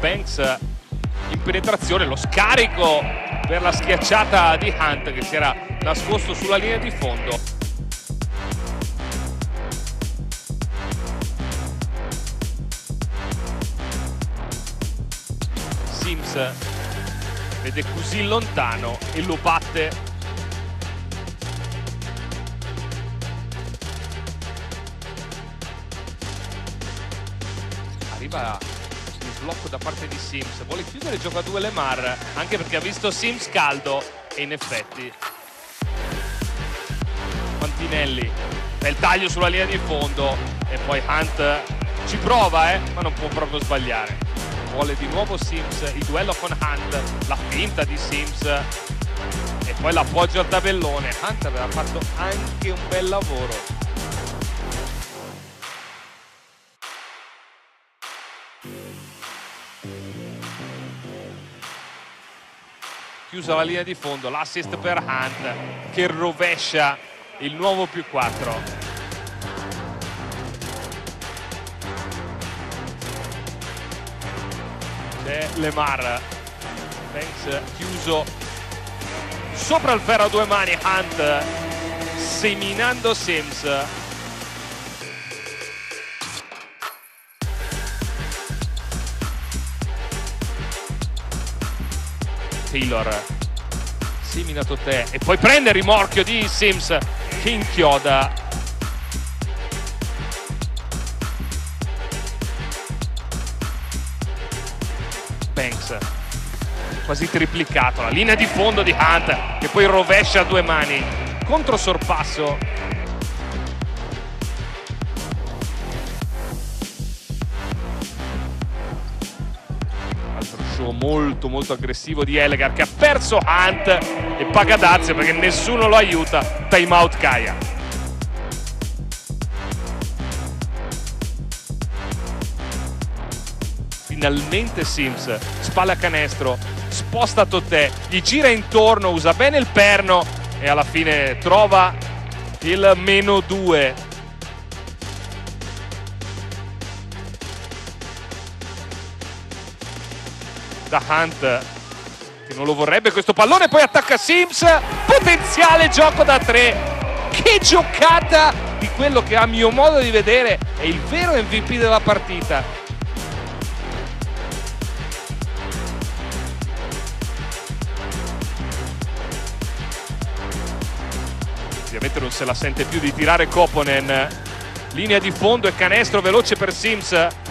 Banks in penetrazione, lo scarico per la schiacciata di Hunt che si era nascosto sulla linea di fondo. Sims vede così lontano e lo batte. Arriva il blocco da parte di Sims, vuole chiudere il gioco a 2 Lemar, anche perché ha visto Sims caldo e in effetti Fantinelli, bel taglio sulla linea di fondo e poi Hunt ci prova ma non può proprio sbagliare. Vuole di nuovo Sims il duello con Hunt, la finta di Sims e poi l'appoggio al tabellone. Hunt aveva fatto anche un bel lavoro. Chiusa la linea di fondo, l'assist per Hunt che rovescia il nuovo +4. C'è Lemar, Banks chiuso sopra il ferro a 2 mani, Hunt seminando Sims. Taylor semina Totè e poi prende il rimorchio di Sims che inchioda. Banks quasi triplicato, la linea di fondo di Hunt che poi rovescia a 2 mani, contro sorpasso. Molto aggressivo di Elegar che ha perso Hunt e paga dazio perché nessuno lo aiuta. Time out Kaya. Finalmente Sims spalla canestro, sposta Totè, gli gira intorno, usa bene il perno e alla fine trova il -2. Da Hunt che non lo vorrebbe questo pallone, poi attacca Sims, potenziale gioco da 3. Che giocata di quello che a mio modo di vedere è il vero MVP della partita. Ovviamente non se la sente più di tirare Koponen, linea di fondo e canestro veloce per Sims.